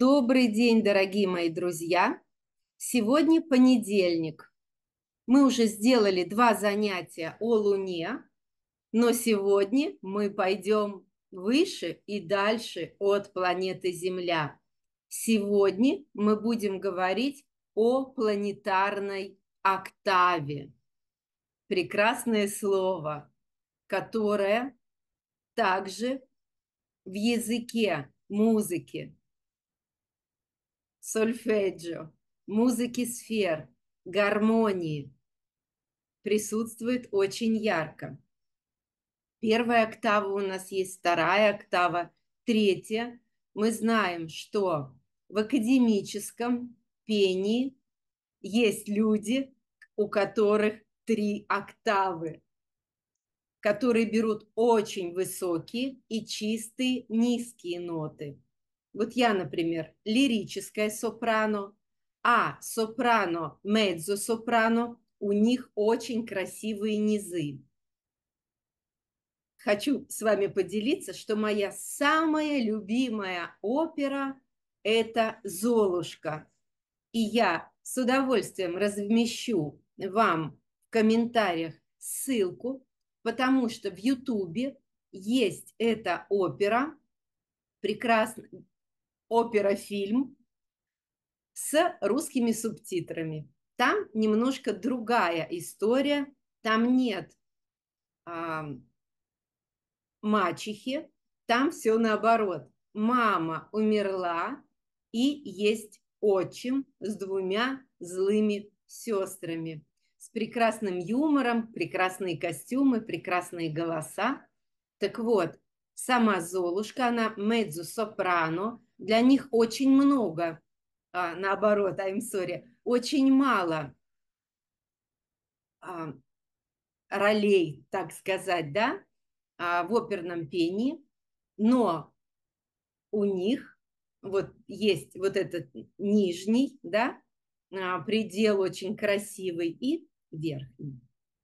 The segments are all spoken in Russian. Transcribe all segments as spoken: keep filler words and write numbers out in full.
Добрый день, дорогие мои друзья! Сегодня понедельник. Мы уже сделали два занятия о Луне, но сегодня мы пойдем выше и дальше от планеты Земля. Сегодня мы будем говорить о планетарной октаве. Прекрасное слово, которое также в языке музыки, сольфеджио, музыки сфер, гармонии присутствует очень ярко. Первая октава у нас есть, вторая октава, третья. Мы знаем, что в академическом пении есть люди, у которых три октавы, которые берут очень высокие и чистые низкие ноты. Вот я, например, лирическая сопрано, а сопрано, меццо-сопрано, у них очень красивые низы. Хочу с вами поделиться, что моя самая любимая опера – это «Золушка». И я с удовольствием размещу вам в комментариях ссылку, потому что в Ютубе есть эта опера, прекрасная опера-фильм с русскими субтитрами. Там немножко другая история, там нет а, мачехи, там все наоборот. Мама умерла, и есть отчим с двумя злыми сестрами, с прекрасным юмором, прекрасные костюмы, прекрасные голоса. Так вот, сама Золушка, она меццо-сопрано, для них очень много, а, наоборот, I'm sorry, очень мало а, ролей, так сказать, да, а, в оперном пении, но у них вот есть вот этот нижний, да, а, предел очень красивый и верхний.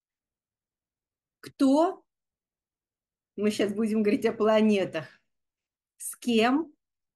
Кто, мы сейчас будем говорить о планетах, с кем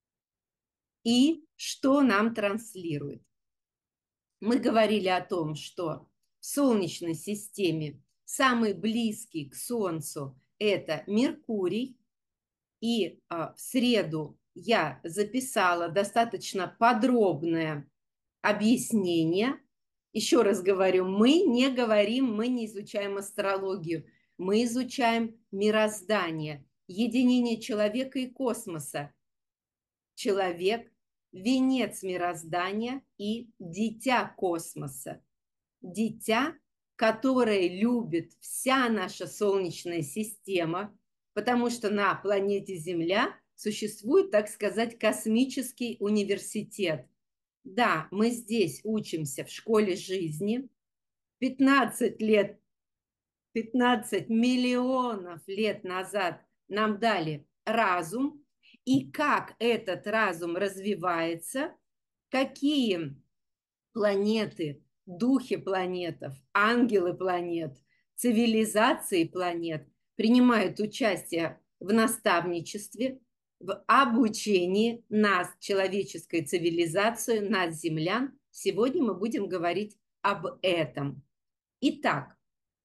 и что нам транслирует. Мы говорили о том, что в Солнечной системе самый близкий к Солнцу – это Меркурий. И а, в среду я записала достаточно подробное объяснение. Еще раз говорю, мы не говорим, мы не изучаем астрологию, мы изучаем мироздание, единение человека и космоса. Человек – венец мироздания и дитя космоса. Дитя, которое любит вся наша Солнечная система, потому что на планете Земля существует, так сказать, космический университет. Да, мы здесь учимся в школе жизни. пятнадцать лет, пятнадцать миллионов лет назад нам дали разум, и как этот разум развивается, какие планеты, духи планетов, ангелы планет, цивилизации планет принимают участие в наставничестве, в обучении нас, человеческой цивилизации, нас, землян. Сегодня мы будем говорить об этом. Итак,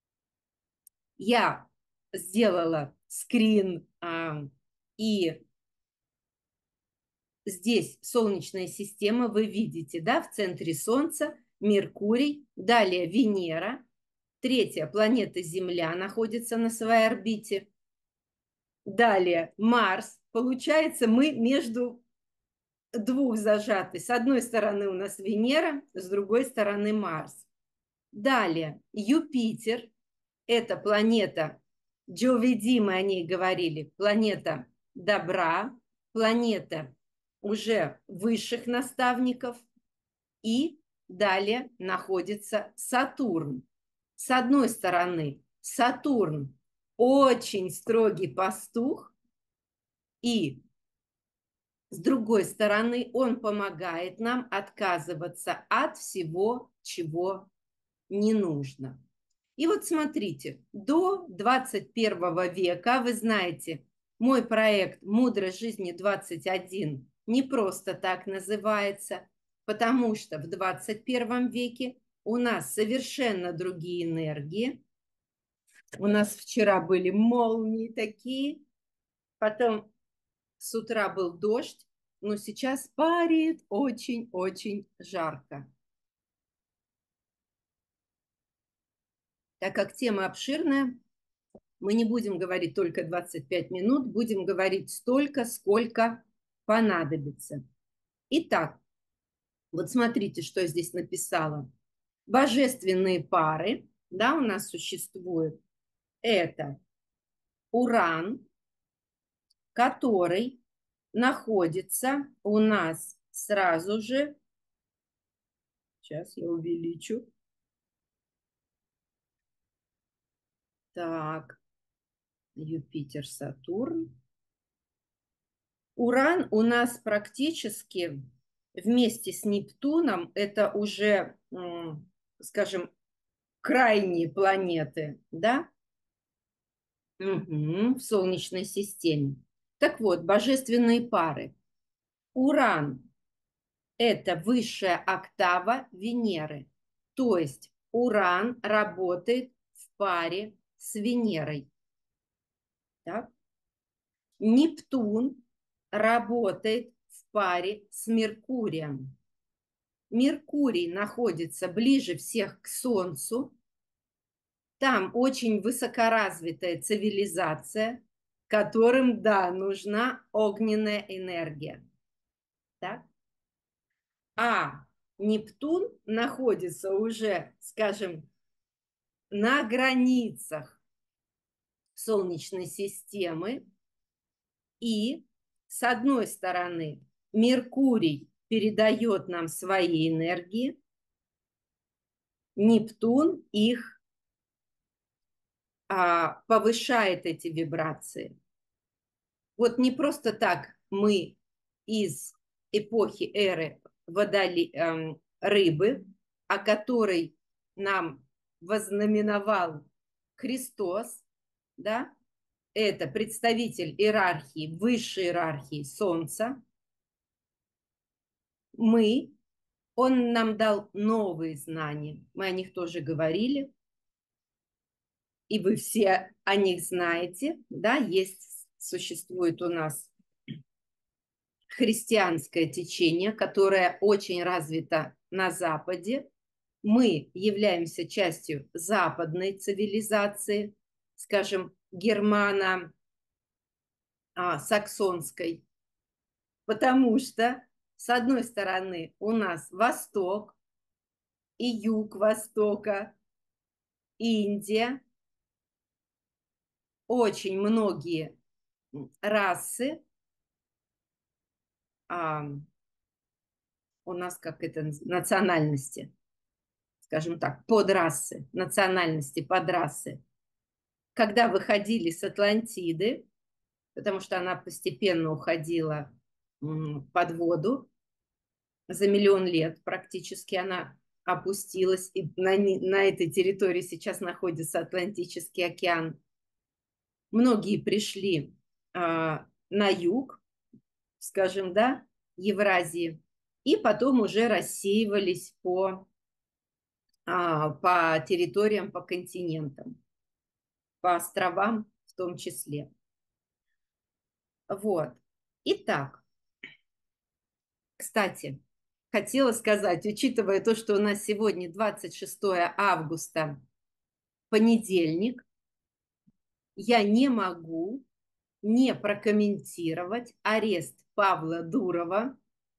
я сделала скрин а, и здесь Солнечная система, вы видите, да, в центре Солнца Меркурий, далее Венера, третья планета Земля находится на своей орбите, далее Марс. Получается, мы между двух зажаты. С одной стороны у нас Венера, с другой стороны Марс. Далее Юпитер, это планета Джовиди, мы о ней говорили, планета добра, планета уже высших наставников, и далее находится Сатурн. С одной стороны, Сатурн очень строгий пастух, и с другой стороны, он помогает нам отказываться от всего, чего не нужно. И вот смотрите, до двадцать первого века, вы знаете, мой проект «Мудрость жизни двадцать один» не просто так называется, потому что в двадцать первом веке у нас совершенно другие энергии. У нас вчера были молнии такие, потом с утра был дождь, но сейчас парит очень-очень жарко. Так как тема обширная, мы не будем говорить только двадцать пять минут, будем говорить столько, сколько понадобится. Итак, вот смотрите, что я здесь написала. Божественные пары, да, у нас существуют. Это Уран, который находится у нас сразу же. Сейчас я увеличу. Так, Юпитер, Сатурн. Уран у нас практически вместе с Нептуном, это уже, скажем, крайние планеты, да, угу, в Солнечной системе. Так вот, божественные пары. Уран – это высшая октава Венеры, то есть Уран работает в паре с Венерой. Так? Нептун работает в паре с Меркурием. Меркурий находится ближе всех к Солнцу. Там очень высокоразвитая цивилизация, которым, да, нужна огненная энергия. Так? А Нептун находится уже, скажем, на границах Солнечной системы. И, с одной стороны, Меркурий передает нам свои энергии, Нептун их а, повышает, эти вибрации. Вот не просто так мы из эпохи эры водоли, эм, рыбы, о которой нам вознаменовал Христос, да, это представитель иерархии, высшей иерархии Солнца. Мы, он нам дал новые знания, мы о них тоже говорили, и вы все о них знаете, да, есть, существует у нас христианское течение, которое очень развито на Западе. Мы являемся частью западной цивилизации, скажем, германо-саксонской, потому что, с одной стороны, у нас Восток и Юг Востока, Индия, очень многие расы, а, у нас как это, национальности, скажем так, подрасы, национальности, подрасы, когда выходили с Атлантиды, потому что она постепенно уходила под воду, за миллион лет практически она опустилась, и на, на этой территории сейчас находится Атлантический океан. Многие пришли а, на юг, скажем, да, Евразии, и потом уже рассеивались по, а, по территориям, по континентам, по островам в том числе. Вот. Итак, кстати, хотела сказать, учитывая то, что у нас сегодня двадцать шестое августа, понедельник, я не могу не прокомментировать арест Павла Дурова,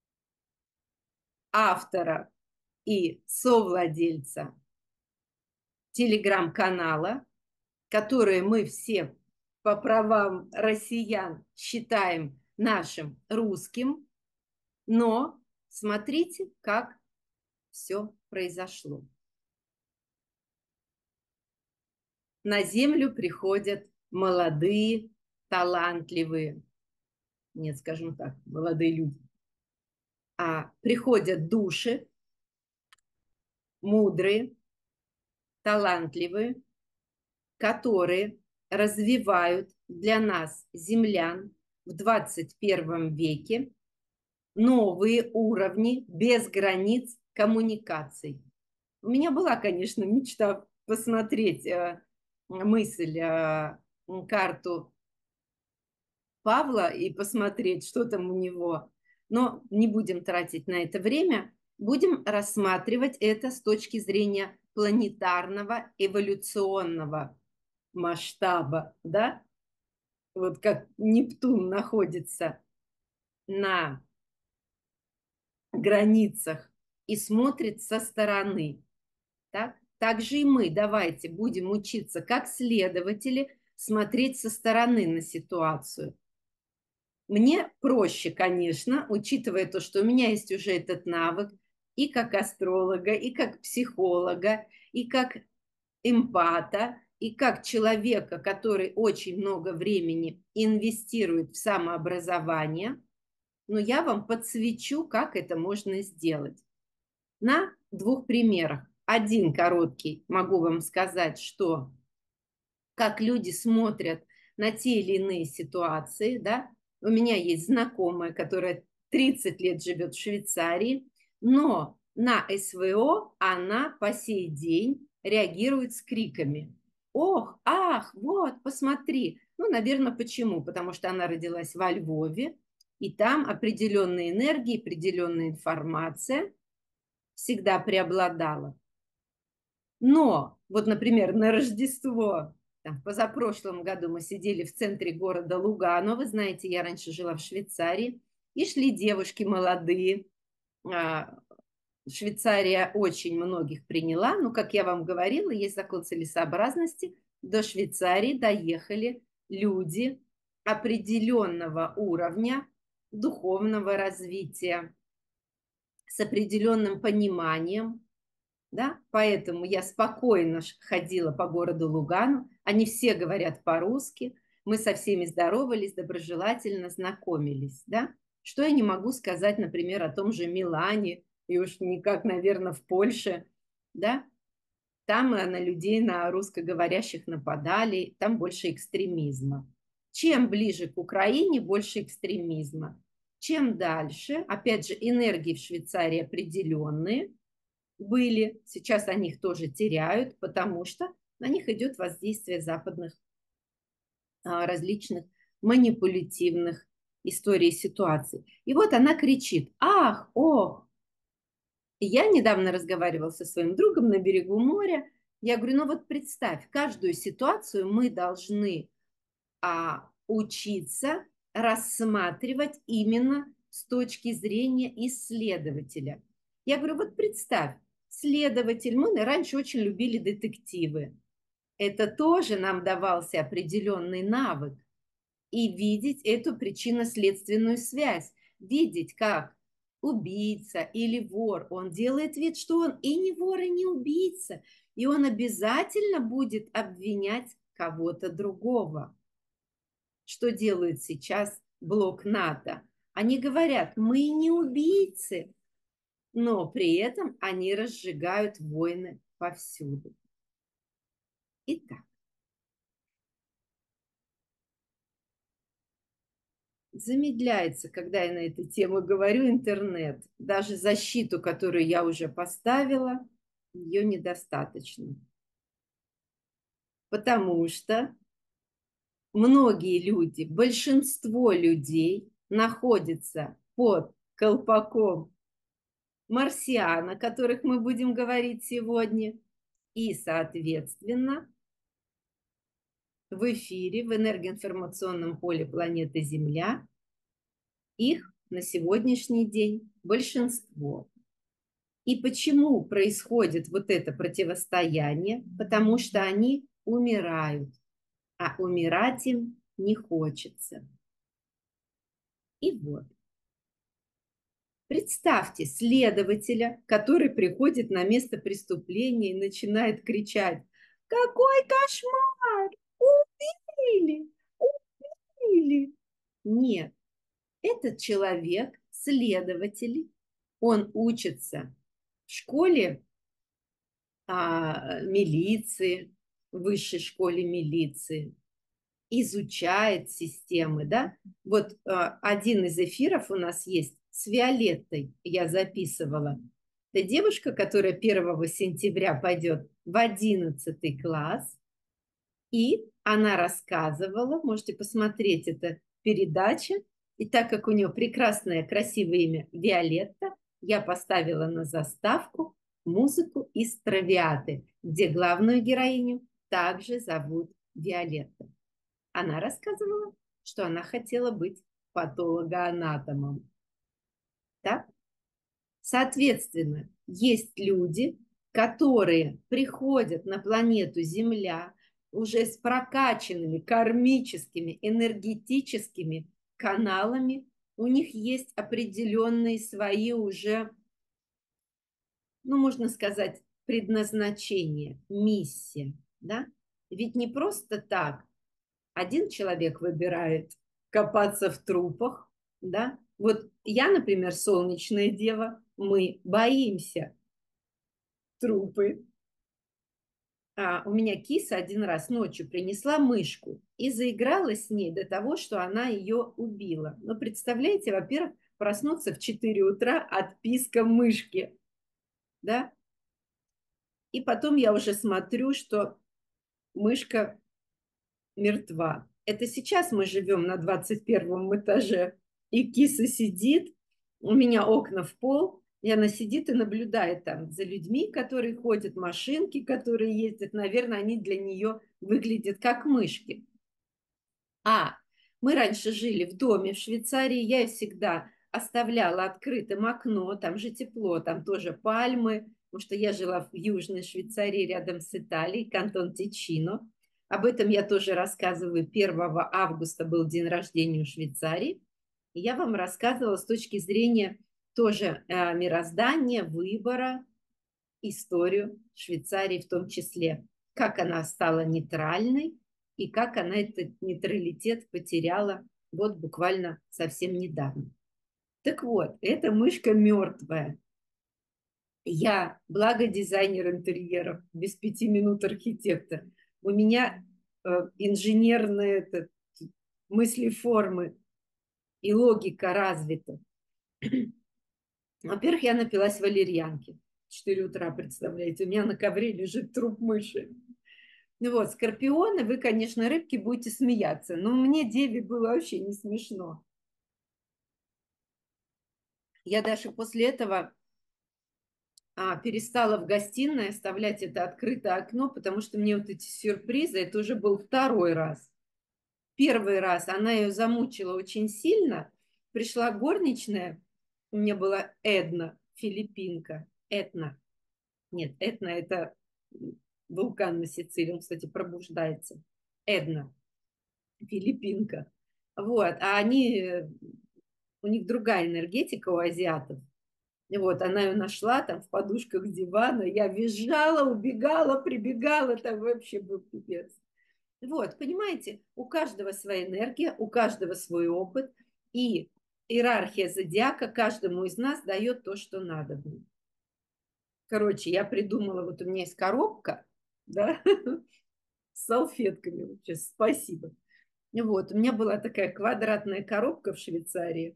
автора и совладельца телеграм-канала, который мы все по правам россиян считаем нашим русским, но смотрите, как все произошло. На землю приходят молодые, талантливые, нет, скажем так, молодые люди, а приходят души, мудрые, талантливые, которые развивают для нас, землян, в двадцать первом веке новые уровни без границ коммуникаций. У меня была, конечно, мечта посмотреть э, мысль, э, карту Павла и посмотреть, что там у него. Но не будем тратить на это время. Будем рассматривать это с точки зрения планетарного эволюционного масштаба, да? Вот как Нептун находится на границах и смотрит со стороны. Так? Также и мы давайте будем учиться, как следователи, смотреть со стороны на ситуацию. Мне проще, конечно, учитывая то, что у меня есть уже этот навык и как астролога, и как психолога, и как эмпата, и как человека, который очень много времени инвестирует в самообразование, но я вам подсвечу, как это можно сделать. На двух примерах. Один короткий могу вам сказать, что как люди смотрят на те или иные ситуации, да. У меня есть знакомая, которая тридцать лет живет в Швейцарии, но на СВО она по сей день реагирует с криками. Ох, ах, вот, посмотри. Ну, наверное, почему? Потому что она родилась во Львове, и там определенные энергии, определенная информация всегда преобладала. Но вот, например, на Рождество, там, в позапрошлом году мы сидели в центре города Лугано, вы знаете, я раньше жила в Швейцарии, и шли девушки молодые. Швейцария очень многих приняла, но, как я вам говорила, есть закон целесообразности. До Швейцарии доехали люди определенного уровня духовного развития, с определенным пониманием, да, поэтому я спокойно ходила по городу Лугану, они все говорят по-русски, мы со всеми здоровались, доброжелательно знакомились, да. Что я не могу сказать, например, о том же Милане, и уж никак, наверное, в Польше, да, там на людей, на русскоговорящих нападали, там больше экстремизма. Чем ближе к Украине, больше экстремизма. Чем дальше, опять же, энергии в Швейцарии определенные, были, сейчас они их тоже теряют, потому что на них идет воздействие западных а, различных манипулятивных историй и ситуаций. И вот она кричит: ах, ох. И я недавно разговаривала со своим другом на берегу моря. Я говорю, ну вот представь, каждую ситуацию мы должны а, учиться рассматривать именно с точки зрения исследователя. Я говорю, вот представь, следователь, мы раньше очень любили детективы. Это тоже нам давался определенный навык. И видеть эту причинно-следственную связь. Видеть, как убийца или вор, он делает вид, что он и не вор, и не убийца. И он обязательно будет обвинять кого-то другого. Что делают сейчас блок НАТО? Они говорят, мы не убийцы, но при этом они разжигают войны повсюду. Итак, замедляется, когда я на эту тему говорю, интернет. Даже защиту, которую я уже поставила, ее недостаточно. Потому что многие люди, большинство людей находятся под колпаком марсиан, о которых мы будем говорить сегодня, и, соответственно, в эфире, в энергоинформационном поле планеты Земля их на сегодняшний день большинство. И почему происходит вот это противостояние? Потому что они умирают, а умирать им не хочется. И вот. Представьте следователя, который приходит на место преступления и начинает кричать: «Какой кошмар! Убили! Убили!» Нет, этот человек, следователь, он учится в школе а, милиции, в высшей школе милиции, изучает системы, да. Вот а, один из эфиров у нас есть с Виолеттой я записывала. Это девушка, которая первого сентября пойдет в одиннадцатый класс. И она рассказывала, можете посмотреть, это передача. И так как у нее прекрасное, красивое имя Виолетта, я поставила на заставку музыку из «Травиаты», где главную героиню также зовут Виолетта. Она рассказывала, что она хотела быть патологоанатомом. Так? Соответственно, есть люди, которые приходят на планету Земля уже с прокачанными кармическими, энергетическими каналами. У них есть определенные свои уже, ну, можно сказать, предназначения, миссия. Да? Ведь не просто так один человек выбирает копаться в трупах, да? Вот я, например, солнечная дева, мы боимся трупы. А, у меня киса один раз ночью принесла мышку и заиграла с ней до того, что она ее убила. Но представляете, во-первых, проснуться в четыре утра от писка мышки, да? И потом я уже смотрю, что мышка мертва. Это сейчас мы живем на двадцать первом этаже, и киса сидит, у меня окна в пол, и она сидит и наблюдает там за людьми, которые ходят, машинки, которые ездят. Наверное, они для нее выглядят как мышки. А, мы раньше жили в доме в Швейцарии, я всегда оставляла открытым окно, там же тепло, там тоже пальмы, потому что я жила в Южной Швейцарии рядом с Италией, кантон Тичино. Об этом я тоже рассказываю. первого августа был день рождения у Швейцарии. И я вам рассказывала с точки зрения тоже э, мироздания, выбора, историю Швейцарии в том числе. Как она стала нейтральной и как она этот нейтралитет потеряла вот буквально совсем недавно. Так вот, эта мышка мертвая. Я, благо дизайнер интерьеров, без пяти минут архитектор, у меня э, инженерные это, мыслеформы и логика развита. Во-первых, я напилась валерьянки. В четыре утра, представляете, у меня на ковре лежит труп мыши. Ну вот, скорпионы, вы, конечно, рыбки, будете смеяться, но мне, деве, было вообще не смешно. Я даже после этого а, перестала в гостиной оставлять это открытое окно, потому что мне вот эти сюрпризы, это уже был второй раз. Первый раз она ее замучила очень сильно. Пришла горничная, у меня была Эдна, филиппинка. Этна. Нет, Этна – это вулкан на Сицилии, он, кстати, пробуждается. Эдна, филиппинка. Вот, а они, у них другая энергетика у азиатов. И вот, она ее нашла там в подушках дивана, я визжала, убегала, прибегала, там вообще был пипец. Вот, понимаете, у каждого своя энергия, у каждого свой опыт, и иерархия зодиака каждому из нас дает то, что надо. Короче, я придумала, вот у меня есть коробка, да, с салфетками, вообще, спасибо. Вот, у меня была такая квадратная коробка в Швейцарии.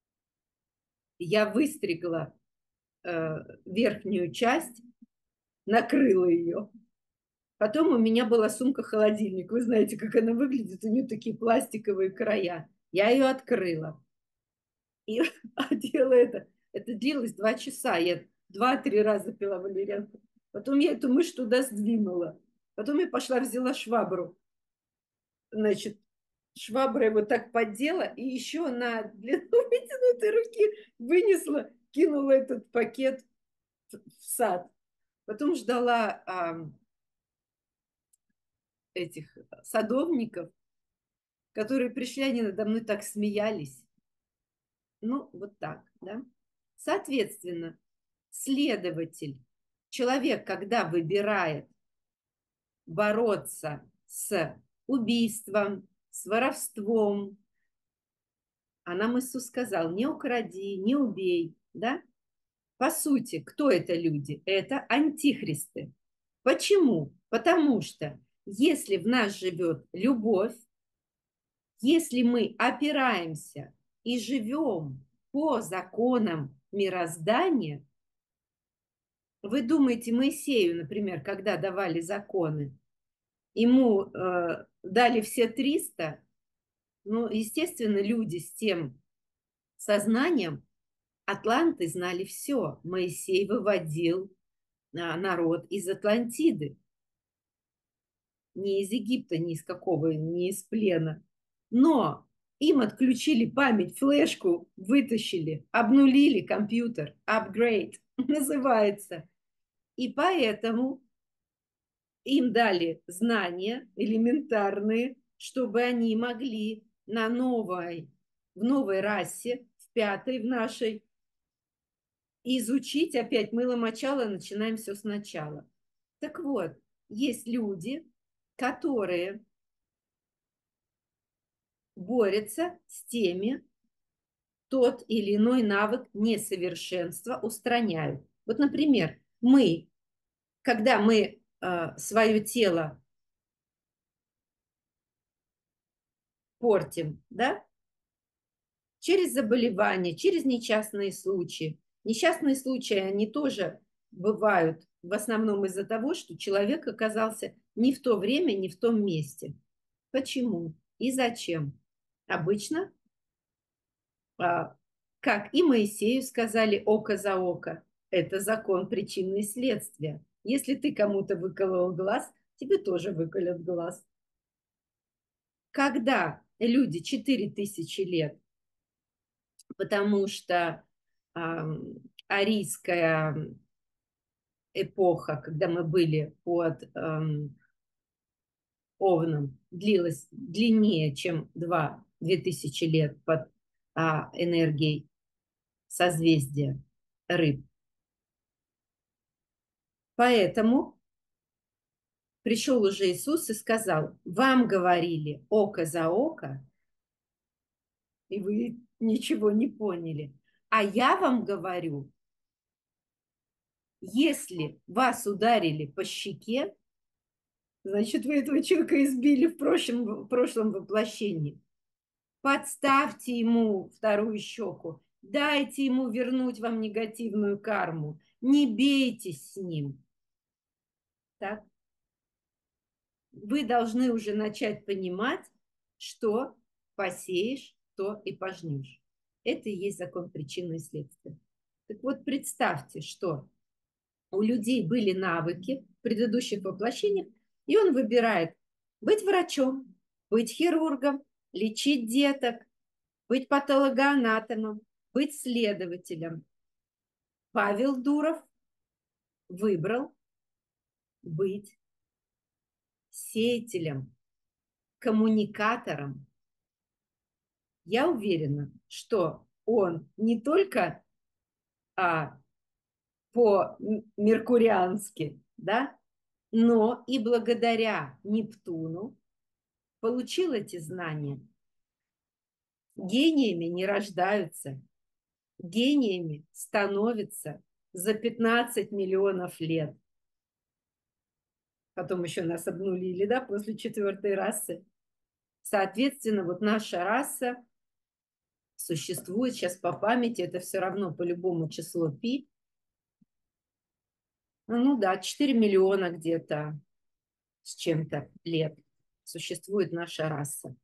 Я выстригла э, верхнюю часть, накрыла ее. Потом у меня была сумка-холодильник. Вы знаете, как она выглядит. У нее такие пластиковые края. Я ее открыла. И одела это. Это длилось два часа. Я два-три раза пила валерьянку. Потом я эту мышь туда сдвинула. Потом я пошла, взяла швабру. Значит, шваброй вот так поддела. И еще на длину вытянутой руки вынесла, кинула этот пакет в сад. Потом ждала а, этих садовников, которые пришли, они надо мной так смеялись. Ну, вот так, да. Соответственно, следователь, человек, когда выбирает бороться с убийством, с воровством, а нам Иисус сказал, не укради, не убей, да? По сути, кто это люди? Это антихристы. Почему? Потому что если в нас живет любовь, если мы опираемся и живем по законам мироздания. Вы думаете, Моисею, например, когда давали законы, ему э, дали все триста? Ну, естественно, люди с тем сознанием, атланты знали все. Моисей выводил а, народ из Атлантиды. Не из Египта, ни из какого, не из плена. Но им отключили память, флешку вытащили, обнулили компьютер, апгрейд называется. И поэтому им дали знания элементарные, чтобы они могли на новой, в новой расе, в пятой, в нашей, изучить опять мыло-мочало, начинаем все сначала. Так вот, есть люди, которые борются с теми, тот или иной навык несовершенства устраняют. Вот, например, мы, когда мы э, свое тело портим, да, через заболевания, через несчастные случаи. Несчастные случаи, они тоже бывают в основном из-за того, что человек оказался не в то время, не в том месте. Почему и зачем? Обычно, а, как и Моисею сказали, око за око. Это закон причины и следствия. Если ты кому-то выколол глаз, тебе тоже выколят глаз. Когда люди четыре тысячи лет, потому что э, арийская эпоха, когда мы были под э, Овном, длилась длиннее, чем два две тысячи лет под а, энергией созвездия рыб. Поэтому пришел уже Иисус и сказал: вам говорили око за око, и вы ничего не поняли. А я вам говорю, если вас ударили по щеке, значит, вы этого человека избили в прошлом, в прошлом воплощении. Подставьте ему вторую щеку. Дайте ему вернуть вам негативную карму. Не бейтесь с ним. Так? Вы должны уже начать понимать, что посеешь, то и пожнешь. Это и есть закон причины и следствия. Так вот, представьте, что у людей были навыки в предыдущих воплощениях, и он выбирает быть врачом, быть хирургом, лечить деток, быть патологоанатомом, быть следователем. Павел Дуров выбрал быть сеятелем, коммуникатором. Я уверена, что он не только а, по-меркуриански, да, но и благодаря Нептуну получил эти знания. Гениями не рождаются, гениями становятся за пятнадцать миллионов лет. Потом еще нас обнулили, да, после четвертой расы. Соответственно, вот наша раса существует сейчас по памяти, это все равно по-любому число пи. Ну да, четыре миллиона где-то с чем-то лет существует наша раса.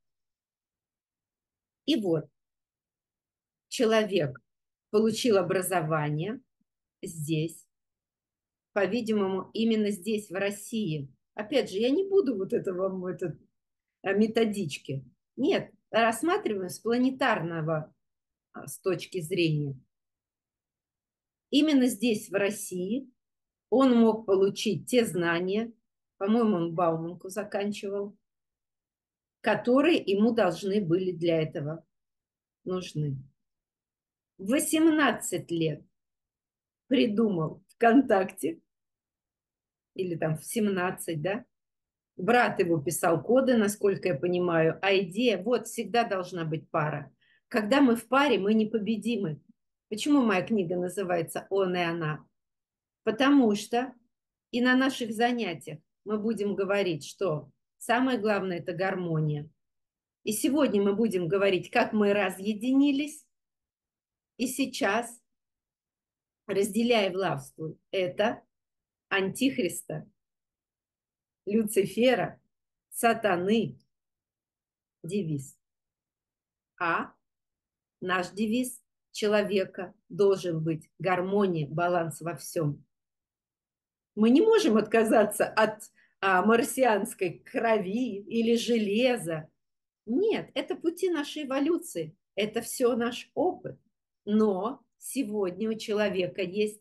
И вот человек получил образование здесь, по-видимому, именно здесь, в России. Опять же, я не буду вот это вам, этот, методички. Нет, рассматриваем с планетарного, с точки зрения. Именно здесь, в России, он мог получить те знания, по-моему, он Бауманку заканчивал, которые ему должны были для этого нужны. В восемнадцать лет придумал ВКонтакте, или там в семнадцать, да, брат его писал коды, насколько я понимаю, а идея, вот, всегда должна быть пара. Когда мы в паре, мы непобедимы. Почему моя книга называется «Он и она»? Потому что и на наших занятиях мы будем говорить, что самое главное – это гармония. И сегодня мы будем говорить, как мы разъединились, И сейчас, разделяй, властвуй, это антихриста, Люцифера, сатаны девиз. А наш девиз человека должен быть гармония, баланс во всем. Мы не можем отказаться от а, марсианской крови или железа. Нет, это пути нашей эволюции. Это все наш опыт. Но сегодня у человека есть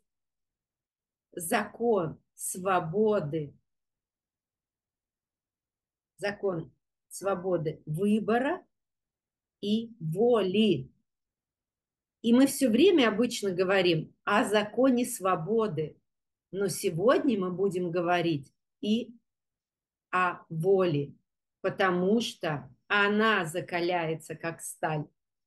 закон свободы, закон свободы выбора и воли. И мы все время обычно говорим о законе свободы, но сегодня мы будем говорить и о воле, потому что она закаляется как сталь.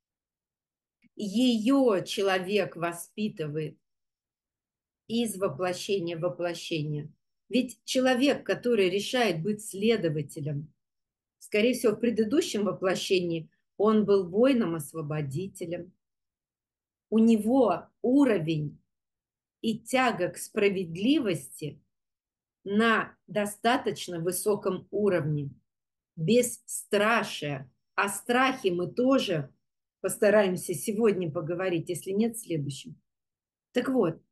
Ее человек воспитывает из воплощения в воплощение. Ведь человек, который решает быть следователем, скорее всего, в предыдущем воплощении он был воином-освободителем. У него уровень и тяга к справедливости на достаточно высоком уровне, бесстрашие. О страхе мы тоже постараемся сегодня поговорить, если нет, в следующем. Так вот,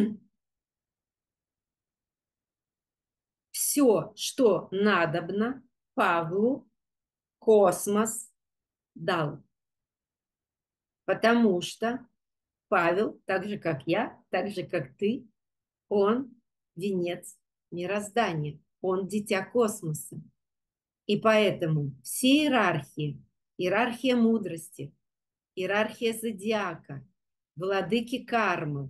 все, что надобно, Павлу космос дал. Потому что Павел, так же, как я, так же, как ты, он венец мироздания, он дитя космоса. И поэтому все иерархии, иерархия мудрости, иерархия зодиака, владыки кармы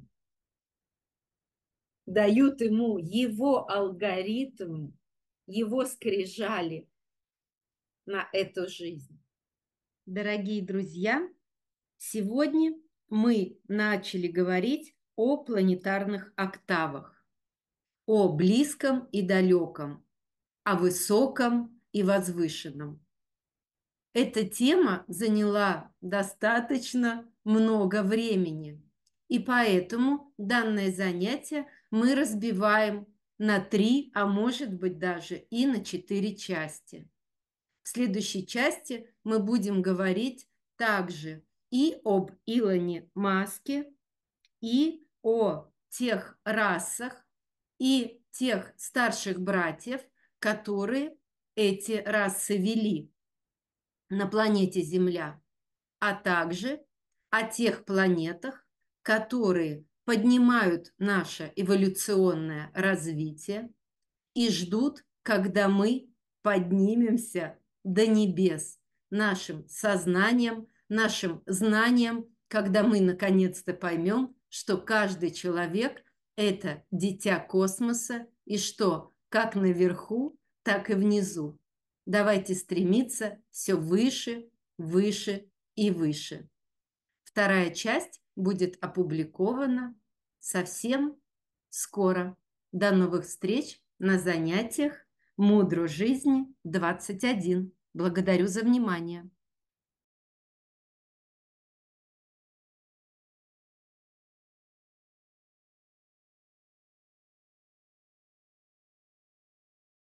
дают ему его алгоритм, его скрижали на эту жизнь. Дорогие друзья, сегодня мы начали говорить о планетарных октавах, о близком и далеком, о высоком и возвышенном. Эта тема заняла достаточно много времени, и поэтому данное занятие мы разбиваем на три, а может быть даже и на четыре части. В следующей части мы будем говорить также и об Илоне Маске, и о тех расах, и тех старших братьев, которые эти расы вели на планете Земля, а также о тех планетах, которые поднимают наше эволюционное развитие и ждут, когда мы поднимемся до небес нашим сознанием, нашим знанием, когда мы наконец-то поймем, что каждый человек – это дитя космоса, и что как наверху, так и внизу. Давайте стремиться все выше, выше и выше. Вторая часть будет опубликована совсем скоро. До новых встреч на занятиях «Мудро жизни двадцать один». Благодарю за внимание.